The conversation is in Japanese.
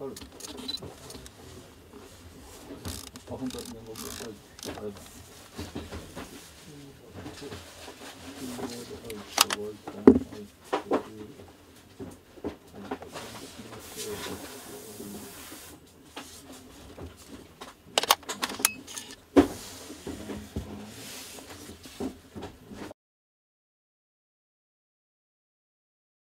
る。あ、本当だ、年号ありがとうございます。